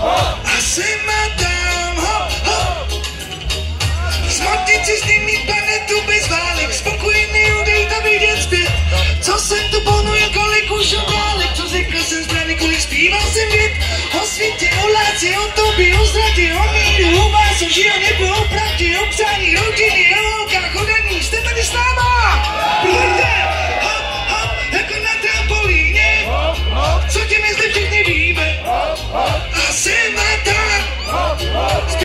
A jsem tam, ho, ho. Zmotit si s ním mít planetu bez válek, spokojený udejt a vidět zpět. Co jsem tu ponujel, kolik už obrálek, co řekl jsem zbraně, kolik zpíval jsem vět. O světě, o láce, o tobě, o ztratě, o míru, o vás, o život nebo o pravdě, o přání rodiny.